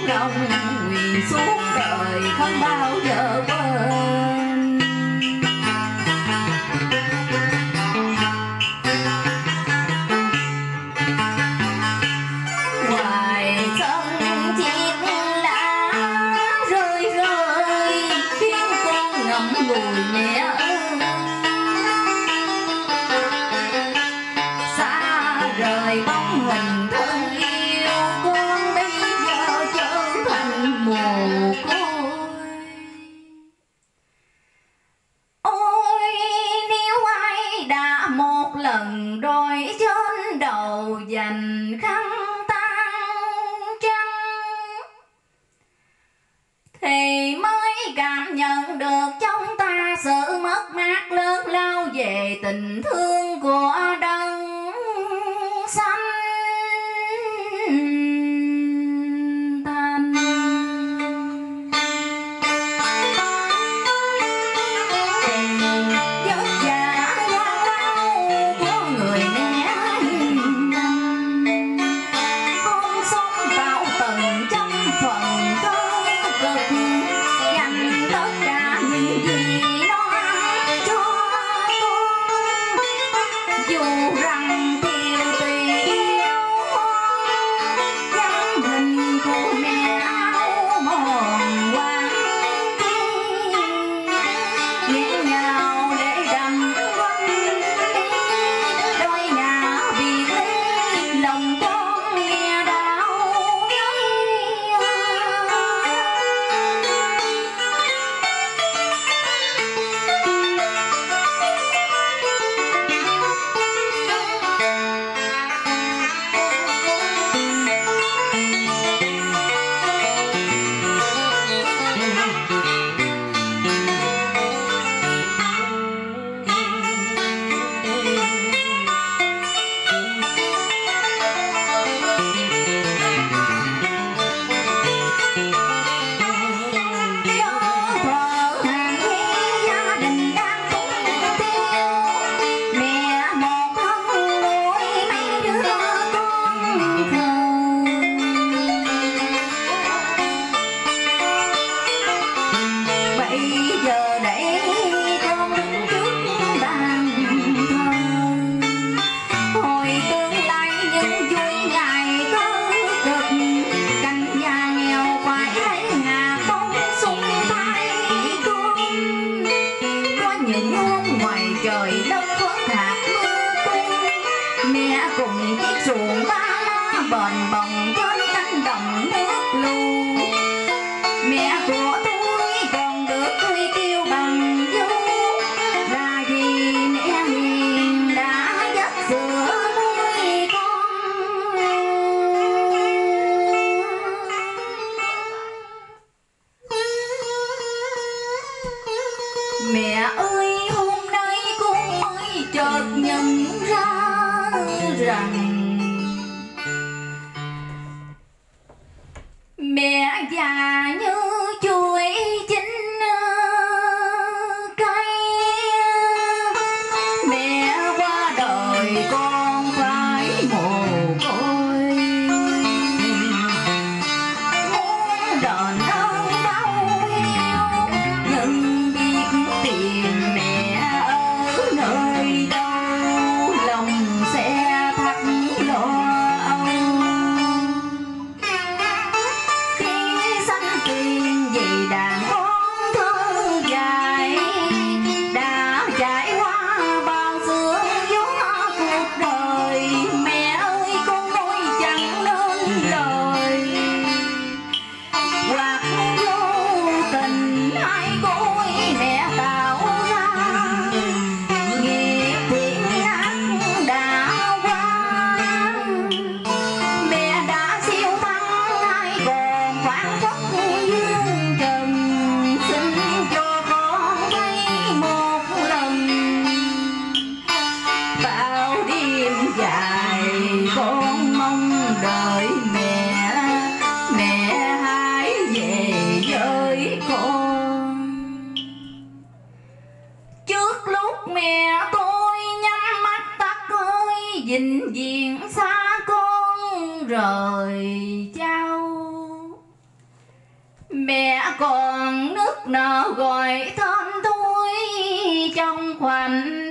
rồng quỳ suốt đời không bao giờ quên. Ngoài sân chiếc lá rơi rơi khiến con ngậm ngùi mẹ ơi. Xa rời bóng hình thân yêu con bây giờ trở thành mồ côi. Ôi nếu ai đã một lần đôi trên đầu dành khăn tang trắng thì mới cảm nhận được trong ta sự mất mát lớn lao về tình thương của đấng sanh thành. Vất vả gian lao của người mẹ hiền lành, con sống tạo tầng trăm phần cơ cực, dành tất cả những gì nó cho con. Dù rằng tiêu tiêu dáng hình của mẹ áo mòn quang nghẹn ngào để đầm quanh đôi ngả biệt ly, lòng con nghe đau nhói. Cùng chiếc xuồng ba la bền bồng trên cánh đồng nước lu, mẹ của tôi còn được tôi kêu bằng du là vì mẹ hiền đã dắt sữa nuôi con. Mẹ ơi hôm nay con mới chợt nhận ra rằng mẹ già như chuối chín cây, mẹ qua đời con phải mồ côi. Muốn đền ơn đau hiu nhưng biết tìm mẹ ở nơi đâu, lòng sẽ thắt lo âu. Khi sanh tiền vì đàn con thơ dài đã trải qua bao sương gió cuộc đời, mẹ ơi con nói chẳng nên lời hoặc vô tình ai côi mẹ tạo ra nghiệp thiện ác đã qua. Mẹ đã siêu thắng ai còn phản phất dương trần, xin cho con thấy một lần. Bao đêm dài con mong đợi mẹ, mẹ hãy về với con. Trước lúc mẹ tôi nhắm mắt tắt hơi vĩnh viễn xa con rời trao, còn nước nở gọi thơm thui trong khoảnh